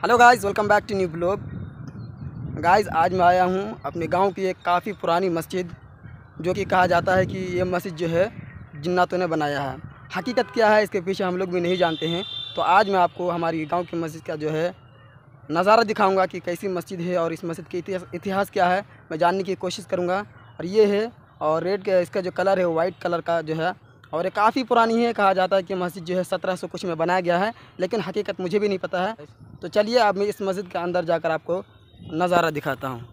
Hello guys, welcome back to new blog. Guys, आज मैं आया हूँ अपने गांव की एक काफ़ी पुरानी मस्जिद, जो कि कहा जाता है कि ये मस्जिद जो है जिन्नातों ने बनाया है। हकीकत क्या है इसके पीछे हम लोग भी नहीं जानते हैं। तो आज मैं आपको हमारी गांव की मस्जिद का जो है नज़ारा दिखाऊंगा कि कैसी मस्जिद है और इस मस्जिद के इतिहास क्या है, मैं जानने की कोशिश करूँगा। और ये है, और रेड का इसका जो कलर है वो वाइट कलर का जो है, और ये काफ़ी पुरानी है। कहा जाता है कि मस्जिद जो है 1700 कुछ में बनाया गया है, लेकिन हकीकत मुझे भी नहीं पता है। तो चलिए अब मैं इस मस्जिद के अंदर जाकर आपको नज़ारा दिखाता हूँ।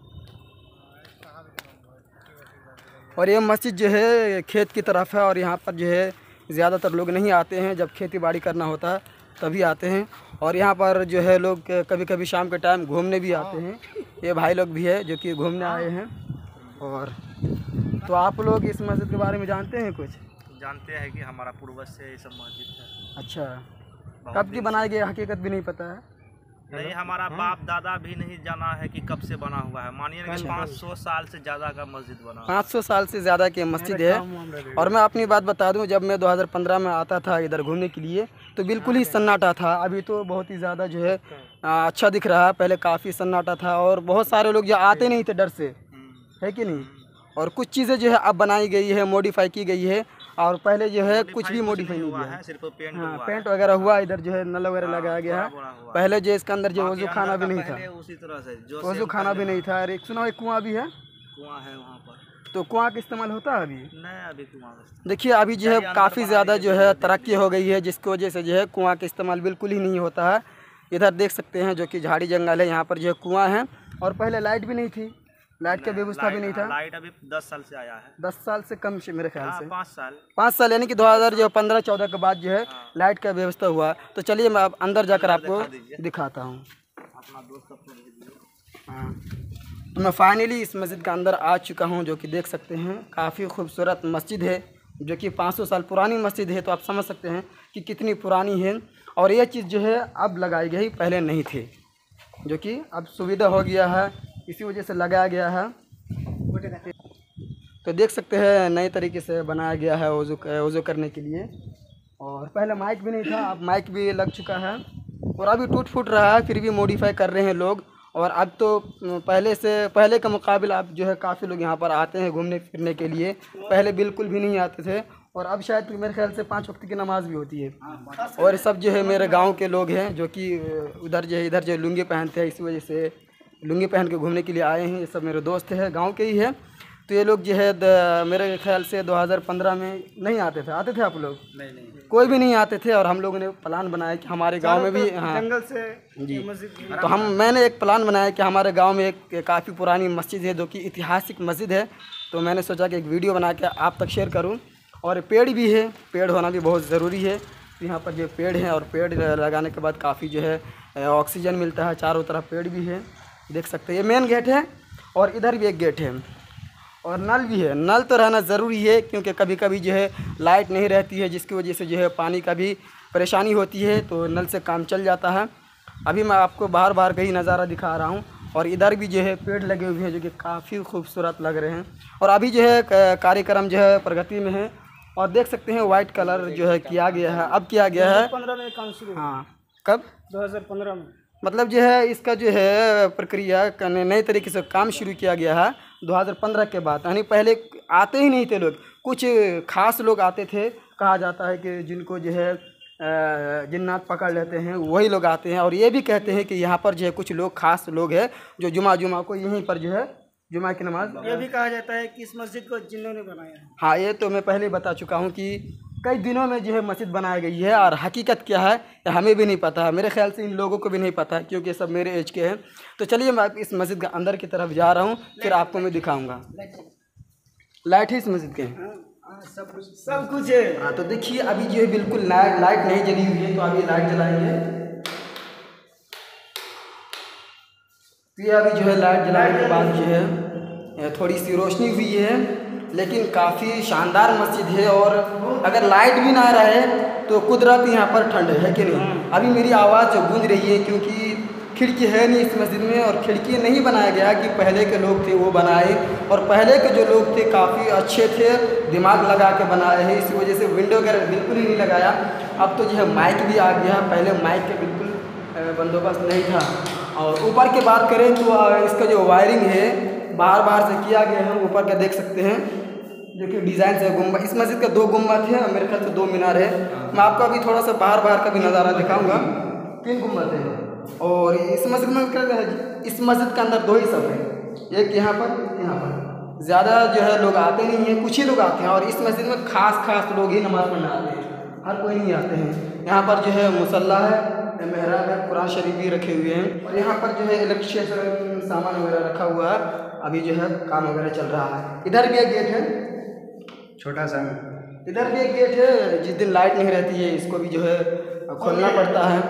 और ये मस्जिद जो है खेत की तरफ है, और यहाँ पर जो है ज़्यादातर लोग नहीं आते हैं, जब खेती बाड़ी करना होता है तभी आते हैं। और यहाँ पर जो है लोग कभी कभी शाम के टाइम घूमने भी आते हैं। ये भाई लोग भी है जो कि घूमने आए हैं। और तो आप लोग इस मस्जिद के बारे में जानते हैं कुछ? जानते हैं कि हमारा पूर्वज से ये सब मस्जिद है। अच्छा, कब की बनाई गई हकीकत भी नहीं पता है? नहीं, हमारा बाप दादा भी नहीं जाना है कि कब से बना हुआ है। मानिए कि 500 साल से ज़्यादा का मस्जिद बना। 500 साल से ज़्यादा की मस्जिद है। और मैं अपनी बात बता दूं, जब मैं 2015 में आता था इधर घूमने के लिए तो बिल्कुल ही सन्नाटा था। अभी तो बहुत ही ज़्यादा जो है अच्छा दिख रहा है। पहले काफ़ी सन्नाटा था और बहुत सारे लोग जो आते नहीं थे डर से, है कि नहीं। और कुछ चीज़ें जो है अब बनाई गई है, मॉडिफाई की गई है। और पहले जो है कुछ भी मॉडिफाई नहीं हुआ है, सिर्फ पेंट पेंट वगैरह हुआ। इधर जो है नल वगैरह लगाया गया है। पहले जो इसके अंदर जो वजू खाना भी नहीं था, उसी तरह से वजू खाना भी नहीं था। और एक सुना एक कुआं भी है, कुआं है वहाँ पर। तो कुआं का इस्तेमाल होता है अभी? नहीं, अभी कुआं देखिए अभी जो है काफ़ी ज़्यादा जो है तरक्की हो गई है, जिसकी वजह से जो है कुआं का इस्तेमाल बिल्कुल ही नहीं होता है। इधर देख सकते हैं जो कि झाड़ी जंगल है, यहाँ पर जो है कुआं है। और पहले लाइट भी नहीं थी, लाइट का व्यवस्था भी नहीं था। लाइट अभी 10 साल से आया है। 10 साल से कम से मेरे ख्याल से 5 साल यानी कि 2015-14 के बाद जो है लाइट का व्यवस्था हुआ। तो चलिए मैं अब अंदर जाकर आपको दिखाता हूँ। अपना दोस्त हाँ, तो मैं फाइनली इस मस्जिद के अंदर आ चुका हूँ, जो कि देख सकते हैं काफ़ी खूबसूरत मस्जिद है, जो कि 500 साल पुरानी मस्जिद है। तो आप समझ सकते हैं कि कितनी पुरानी है। और ये चीज़ जो है अब लगाई गई, पहले नहीं थी, जो कि अब सुविधा हो गया है, इसी वजह से लगाया गया है। तो देख सकते हैं नए तरीके से बनाया गया है वज़ू करने के लिए। और पहले माइक भी नहीं था, अब माइक भी लग चुका है। और अभी टूट फूट रहा है, फिर भी मॉडिफाई कर रहे हैं लोग। और अब तो पहले के मुकाबले अब जो है काफ़ी लोग यहाँ पर आते हैं घूमने फिरने के लिए। पहले बिल्कुल भी नहीं आते थे। और अब शायद मेरे ख्याल से 5 वक्त की नमाज़ भी होती है। और सब जो है मेरे गाँव के लोग हैं, जो कि इधर जो लुंगी पहनते हैं, इसी वजह से लुंगी पहन के घूमने के लिए आए हैं। ये सब मेरे दोस्त हैं, गांव के ही है। तो ये लोग जो है मेरे ख्याल से 2015 में नहीं आते थे। आते थे आप लोग? नहीं, कोई भी नहीं आते थे। और हम लोगों ने प्लान बनाया कि हमारे गांव में भी, हाँ जंगल से जी, तो मैंने एक प्लान बनाया कि हमारे गांव में एक काफ़ी पुरानी मस्जिद है, जो कि ऐतिहासिक मस्जिद है। तो मैंने सोचा कि एक वीडियो बना के आप तक शेयर करूँ। और पेड़ भी है, पेड़ होना भी बहुत ज़रूरी है। तो यहाँ पर जो पेड़ है, और पेड़ लगाने के बाद काफ़ी जो है ऑक्सीजन मिलता है। चारों तरफ पेड़ भी है, देख सकते हैं। ये मेन गेट है, और इधर भी एक गेट है, और नल भी है। नल तो रहना ज़रूरी है, क्योंकि कभी कभी जो है लाइट नहीं रहती है, जिसकी वजह से जो है पानी का भी परेशानी होती है। तो नल से काम चल जाता है। अभी मैं आपको बाहर बाहर का ही नज़ारा दिखा रहा हूँ। और इधर भी जो है पेड़ लगे हुए हैं, जो कि काफ़ी खूबसूरत लग रहे हैं। और अभी जो है कार्यक्रम जो है प्रगति में है। और देख सकते हैं वाइट कलर जो है किया गया है, अब किया गया है। 2015 में काम शुरू। हाँ, कब? 2015 में। मतलब जो है इसका जो है प्रक्रिया नए तरीके से काम शुरू किया गया है 2015 के बाद। यानी पहले आते ही नहीं थे लोग, कुछ खास लोग आते थे। कहा जाता है कि जिनको जो है जिन्नात पकड़ लेते हैं, वही लोग आते हैं। और ये भी कहते हैं कि यहाँ पर जो है कुछ लोग खास लोग हैं, जो जुमा को यहीं पर जो है जुमा की नमाज। ये भी कहा जाता है कि इस मस्जिद को जिन्नों ने बनाया है। हाँ, ये तो मैं पहले बता चुका हूँ कि कई दिनों में जो है मस्जिद बनाई गई है। और हकीकत क्या है हमें भी नहीं पता है, मेरे ख्याल से इन लोगों को भी नहीं पता है, क्योंकि सब मेरे एज के हैं। तो चलिए मैं इस मस्जिद के अंदर की तरफ जा रहा हूँ, फिर आपको मैं दिखाऊंगा। लाइट है इस मस्जिद के? सब कुछ है। हाँ, तो देखिए अभी जो है बिल्कुल लाइट नहीं जली हुई है, तो अभी लाइट जलाएंगे। तो ये अभी जो है लाइट जलाने के बाद जो है थोड़ी सी रोशनी हुई है, लेकिन काफ़ी शानदार मस्जिद है। और अगर लाइट भी ना रहे तो कुदरत यहाँ पर ठंड है कि नहीं। अभी मेरी आवाज़ जो गूंज रही है, क्योंकि खिड़की है नहीं इस मस्जिद में। और खिड़की नहीं बनाया गया कि पहले के लोग थे वो बनाए, और पहले के जो लोग थे काफ़ी अच्छे थे, दिमाग लगा के बनाए हैं। इसी वजह से विंडो वगैरह बिल्कुल ही नहीं लगाया। अब तो जो है माइक भी आ गया, पहले माइक के बिल्कुल बंदोबस्त नहीं था। और ऊपर की बात करें तो इसका जो वायरिंग है बाहर से किया गया है। ऊपर का देख सकते हैं, देखिए डिज़ाइन से गुम्बद, इस मस्जिद का 2 गुम्बद है और मेरे ख्याल से 2 मीनार है। मैं आपको अभी थोड़ा सा बाहर का भी नज़ारा दिखाऊंगा। 3 गुम्बद है और इस मस्जिद में इस मस्जिद के अंदर 2 ही सब है, एक यहाँ पर। ज़्यादा जो है लोग आते नहीं हैं, कुछ ही लोग आते हैं। और इस मस्जिद में खास लोग ही नमाज़ पढ़ने आते हैं, हर कोई नहीं आते हैं। यहाँ पर जो है मुसल्ला है, मेहराब है, कुरान शरीफ भी रखे हुए हैं। और यहाँ पर जो है इलेक्ट्रिशियन सामान वगैरह रखा हुआ है। अभी जो है काम वगैरह चल रहा है। इधर भी एक गेट है छोटा सा, इधर भी एक गेट है। जिस दिन लाइट नहीं रहती है इसको भी जो है खोलना पड़ता है।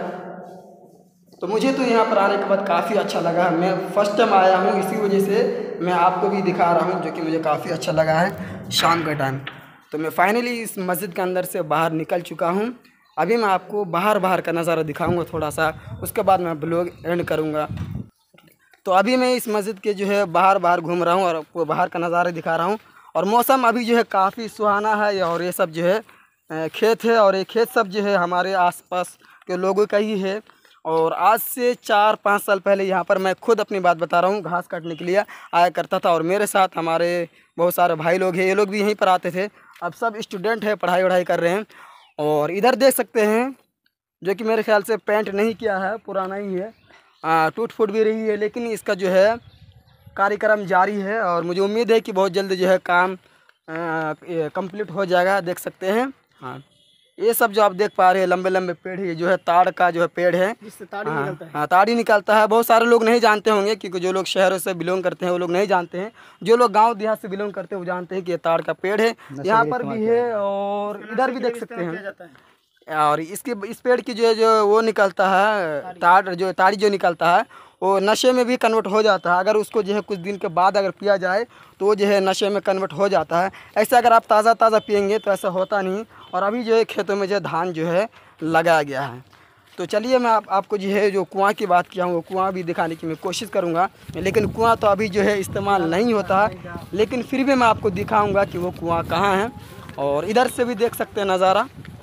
तो मुझे तो यहाँ पर आने के बाद काफ़ी अच्छा लगा। मैं फर्स्ट टाइम आया हूँ, इसी वजह से मैं आपको भी दिखा रहा हूँ, जो कि मुझे काफ़ी अच्छा लगा है शाम का टाइम। तो मैं फाइनली इस मस्जिद के अंदर से बाहर निकल चुका हूँ। अभी मैं आपको बाहर का नज़ारा दिखाऊंगा थोड़ा सा, उसके बाद मैं ब्लॉग एंड करूँगा। तो अभी मैं इस मस्जिद के जो है बाहर घूम रहा हूँ और आपको बाहर का नज़ारा दिखा रहा हूँ। और मौसम अभी जो है काफ़ी सुहाना है। और ये सब जो है खेत है, और ये खेत सब जो है हमारे आसपास के लोगों का ही है। और आज से 4-5 साल पहले यहाँ पर मैं खुद अपनी बात बता रहा हूँ, घास काटने के लिए आया करता था। और मेरे साथ हमारे बहुत सारे भाई लोग हैं, ये लोग भी यहीं पर आते थे। अब सब स्टूडेंट है, पढ़ाई कर रहे हैं। और इधर देख सकते हैं, जो कि मेरे ख्याल से पेंट नहीं किया है, पुराना ही है, टूट फूट भी रही है, लेकिन इसका जो है कार्यक्रम जारी है। और मुझे उम्मीद है कि बहुत जल्द जो है काम कंप्लीट हो जाएगा। देख सकते हैं, हाँ, ये सब जो आप देख पा रहे हैं लंबे पेड़ है, जो है ताड़ का जो है पेड़ है, जिससे ताड़ी निकलता है। हाँ, ताड़ी निकलता है। बहुत सारे लोग नहीं जानते होंगे, क्योंकि जो लोग शहरों से बिलोंग करते हैं वो लोग नहीं जानते हैं। जो लोग गांव देहात से बिलोंग करते हैं वो जानते हैं कि ये ताड़ का पेड़ है। यहाँ पर भी है और इधर भी देख सकते हैं। और इस पेड़ की जो वो निकलता है, ताड़ी जो निकलता है वो नशे में भी कन्वर्ट हो जाता है। अगर उसको जो है कुछ दिन के बाद अगर पिया जाए तो वो जो है नशे में कन्वर्ट हो जाता है। ऐसे अगर आप ताज़ा पियेंगे तो ऐसा होता नहीं। और अभी जो है खेतों में जो धान जो है लगाया गया है। तो चलिए मैं आपको जो है जो कुआं की बात किया हूँ वो कुआं भी दिखाने की मैं कोशिश करूँगा। लेकिन कुआं तो अभी जो है इस्तेमाल नहीं होता है, लेकिन फिर भी मैं आपको दिखाऊँगा कि वो कुआं कहाँ है। और इधर से भी देख सकते हैं नज़ारा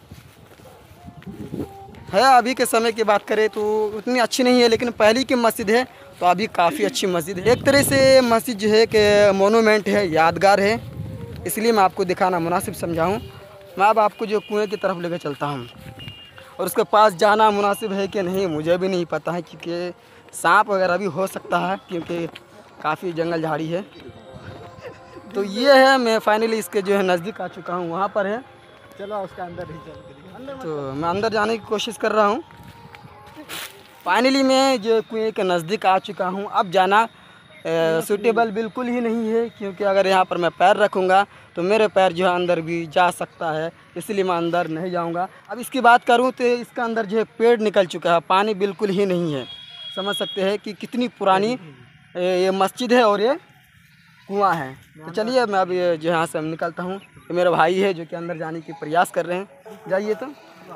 है। अभी के समय की बात करें तो उतनी अच्छी नहीं है, लेकिन पहले की मस्जिद है तो अभी काफ़ी अच्छी मस्जिद है। एक तरह से मस्जिद जो है कि मोनूमेंट है, यादगार है, इसलिए मैं आपको दिखाना मुनासिब समझाऊँ। मैं अब आपको जो कुएं की तरफ लेकर चलता हूँ, और उसके पास जाना मुनासिब है कि नहीं मुझे भी नहीं पता है, क्योंकि सांप वगैरह भी हो सकता है, क्योंकि काफ़ी जंगल झाड़ी है। तो ये है, मैं फाइनली इसके जो है नज़दीक आ चुका हूँ, वहाँ पर है। चलो उसके अंदर ही चल, तो मैं अंदर जाने की कोशिश कर रहा हूँ। फाइनली मैं जो कुएं के नज़दीक आ चुका हूँ। अब जाना सूटेबल बिल्कुल ही नहीं है, क्योंकि अगर यहाँ पर मैं पैर रखूँगा तो मेरे पैर जो है अंदर भी जा सकता है, इसलिए मैं अंदर नहीं जाऊँगा। अब इसकी बात करूँ तो इसका अंदर जो है पेड़ निकल चुका है, पानी बिल्कुल ही नहीं है। समझ सकते हैं कि कितनी पुरानी ये मस्जिद है और ये कुआं है। तो चलिए मैं अब ये जो यहाँ से निकलता हूँ। ये मेरा भाई है जो कि अंदर जाने की प्रयास कर रहे हैं। जाइए तो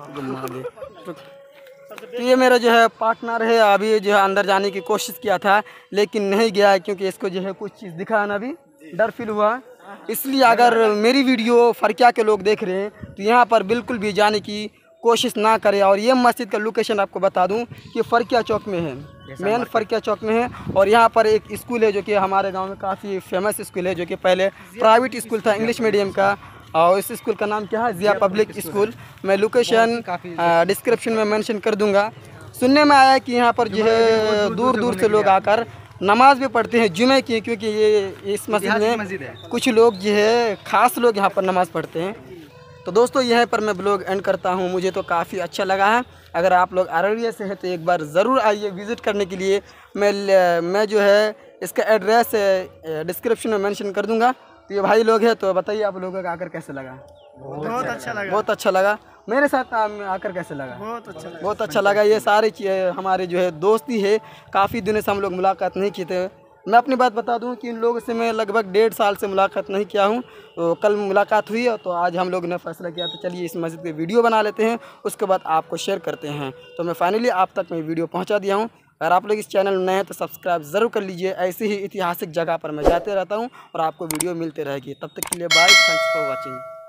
ये मेरा जो है पार्टनर है, अभी जो है अंदर जाने की कोशिश किया था लेकिन नहीं गया, क्योंकि इसको जो है कुछ चीज़ दिखा ना, अभी डर फील हुआ। इसलिए अगर मेरी वीडियो फरकिया के लोग देख रहे हैं तो यहाँ पर बिल्कुल भी जाने की कोशिश ना करें। और ये मस्जिद का लोकेशन आपको बता दूं कि फरकिया चौक में है, मेन फरकिया चौक में है। और यहाँ पर एक स्कूल है जो कि हमारे गांव में काफ़ी फेमस स्कूल है, जो कि पहले प्राइवेट स्कूल था इंग्लिश मीडियम का। और इस स्कूल का नाम क्या है? Jiya public school. मैं लोकेशन डिस्क्रिप्शन में मेंशन कर दूंगा। सुनने में आया कि यहाँ पर जो है दूर दूर से लोग आकर नमाज भी पढ़ते हैं जुमे की, क्योंकि ये इस मस्जिद में कुछ लोग जो है ख़ास लोग यहाँ पर नमाज़ पढ़ते हैं। तो दोस्तों यहीं पर मैं ब्लॉग एंड करता हूँ। मुझे तो काफ़ी अच्छा लगा है। अगर आप लोग अररिया से हैं तो एक बार ज़रूर आइए विज़िट करने के लिए। मैं जो है इसका एड्रेस डिस्क्रिप्शन में मेंशन कर दूँगा। तो ये भाई लोग हैं, तो बताइए आप लोगों को आकर कैसे लगा? बहुत अच्छा लगा। बहुत अच्छा लगा। मेरे साथ आकर कैसे लगा? बहुत अच्छा लगा। ये सारे हमारे जो है दोस्ती है, काफ़ी दिनों से हम लोग मुलाकात नहीं किए थे। मैं अपनी बात बता दूं कि इन लोगों से मैं लगभग 1.5 साल से मुलाकात नहीं किया हूं। तो कल मुलाकात हुई है, तो आज हम लोग ने फैसला किया तो चलिए इस मस्जिद पे वीडियो बना लेते हैं, उसके बाद आपको शेयर करते हैं। तो मैं फाइनली आप तक मैं वीडियो पहुंचा दिया हूं। अगर आप लोग इस चैनल में नए हैं तो सब्सक्राइब ज़रूर कर लीजिए। ऐसी ही ऐतिहासिक जगह पर मैं जाते रहता हूँ और आपको वीडियो मिलते रहेगी। तब तक के लिए बाय, थैंक्स फॉर वॉचिंग।